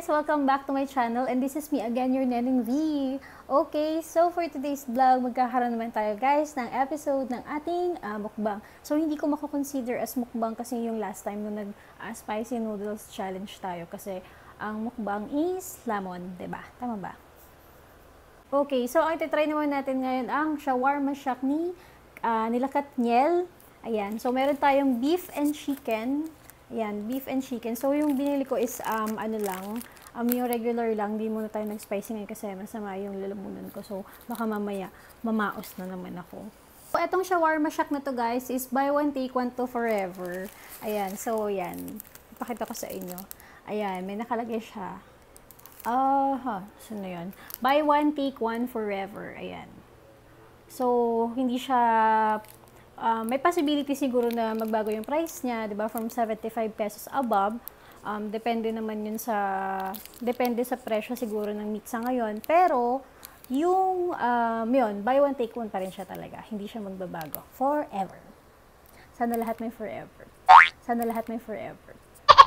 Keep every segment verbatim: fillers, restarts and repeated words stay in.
guys! Welcome back to my channel and this is me again, your Neneng V. Okay, so for today's vlog, magkakaroon naman tayo guys ng episode ng ating uh, mukbang. So hindi ko mako-consider as mukbang kasi yung last time nung nag-spicy uh, noodles challenge tayo kasi ang mukbang is lamon, diba? Tama ba? Okay, so ang ititry naman natin ngayon ang shawarma shack ni uh, nilakat neill. Ayan, so meron tayong beef and chicken. Ayan, beef and chicken. So, yung binili ko is, um, ano lang, um, yung regular lang. Hindi muna tayo nag-spicy ngayon kasi masama yung lalamunan ko. So, baka mamaya, mamaos na naman ako. So, etong shawarma shack na to guys is buy one, take one to forever. Ayan, so, yan. Ipakita ko sa inyo. Ayan, may nakalagay siya. Ah, uh, saan na yun? Buy one, take one forever. Ayan. So, hindi siya... Uh, may possibility siguro na magbago yung price niya, 'di ba? From seventy-five pesos above. Um, depende naman yun sa depende sa presyo siguro ng meat sa ngayon. Pero yung um, yun, buy one take one pa rin siya talaga. Hindi siya magbabago forever. Sana lahat may forever. Sana lahat may forever.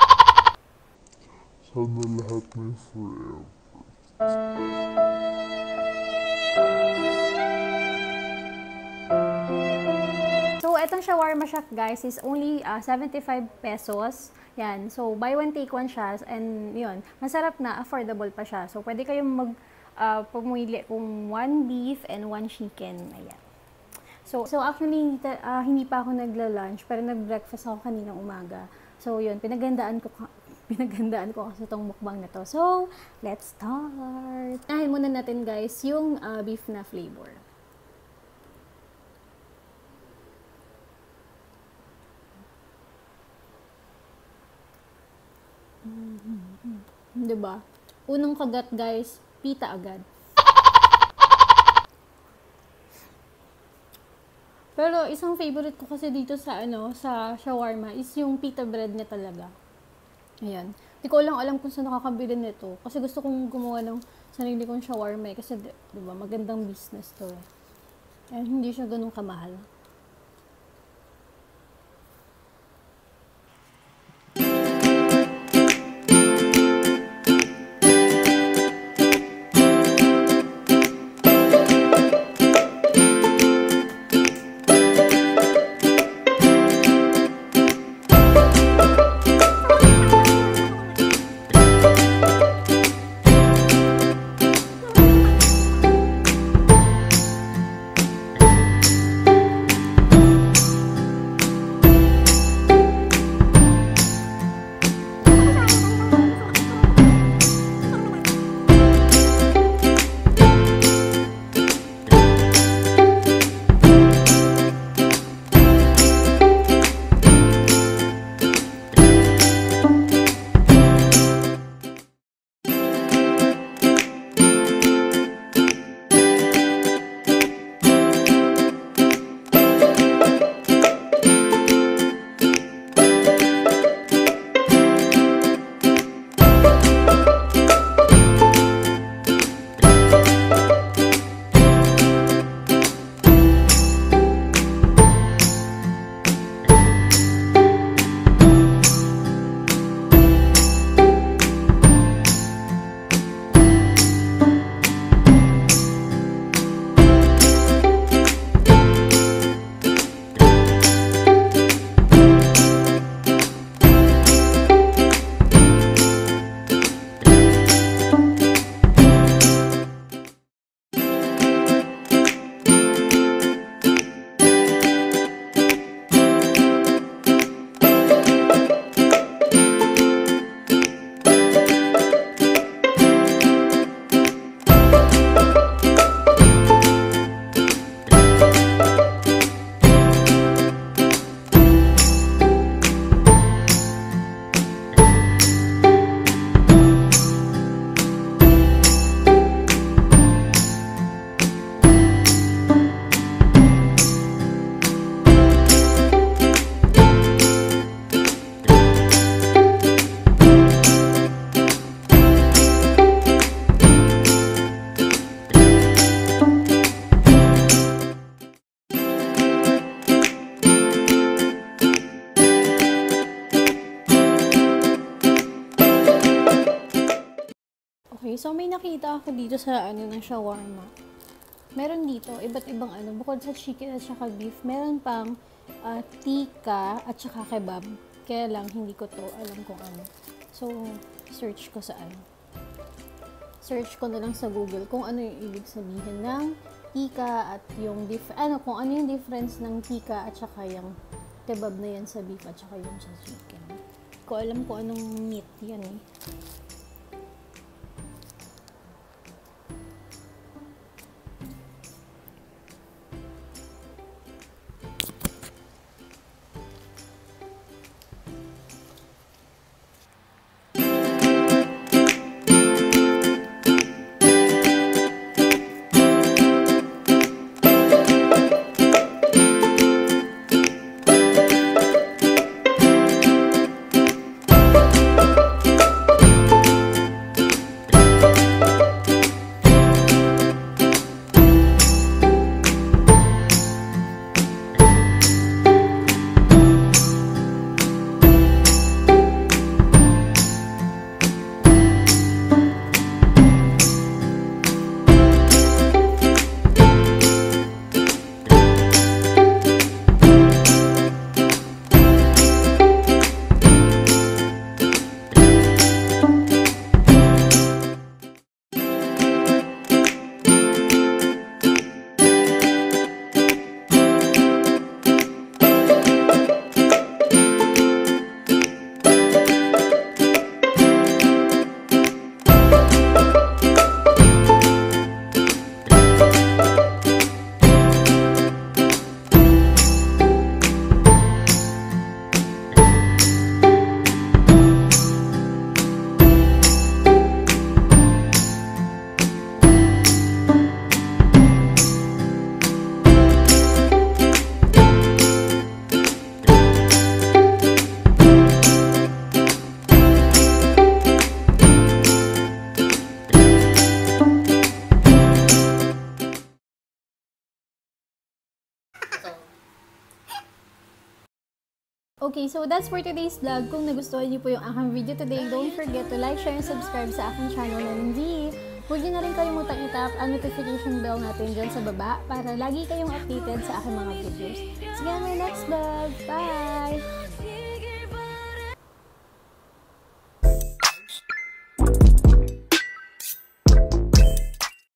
Sana lahat may forever. So, etong shawarma shack guys is only uh, seventy-five pesos. Yan. So, buy one take one siya and yun, masarap na, affordable pa siya. So, pwede kayong mag uh, pumili kung one beef and one chicken. Ayan. So, so actually, uh, hindi pa ako nagla-lunch pero nag-breakfast ako kaninang umaga. So, yun, pinagandaan ko pinagandaan ko kasi itong mukbang na to. So, let's start. Nahin muna natin guys yung uh, beef na flavor. Mm-hmm. Diba? Unang kagat guys, pita agad. Pero isang favorite ko kasi dito sa ano, sa shawarma is yung pita bread niya talaga. Ayan. Hindi ko lang alam kung saan nakakabili nito kasi gusto kong gumawa ng sarili kong shawarma eh, kasi diba, magandang business to eh. And hindi siya ganun kamahal. Okay, so may nakita ako dito sa ano ng shawarma. Meron dito, iba't ibang ano, bukod sa chicken at saka beef, meron pang uh, tika at saka kebab. Kaya lang, hindi ko to alam kung ano. So, search ko sa ano. Search ko na lang sa Google kung ano yung ibig sabihin ng tika at yung dif ano, kung ano yung difference ng tika at saka yung kebab na yan sa beef at saka yung sa chicken. Hindi ko alam kung anong meat yan eh. Okay, so that's for today's vlog. Kung nagustuhan niyo po yung aking video today, don't forget to like, share, and subscribe sa aking channel na Neneng V. Huwag niyo na rin kalimutang itap ang notification bell natin dyan sa baba para lagi kayong updated sa aking mga videos. See you on my next vlog. Bye!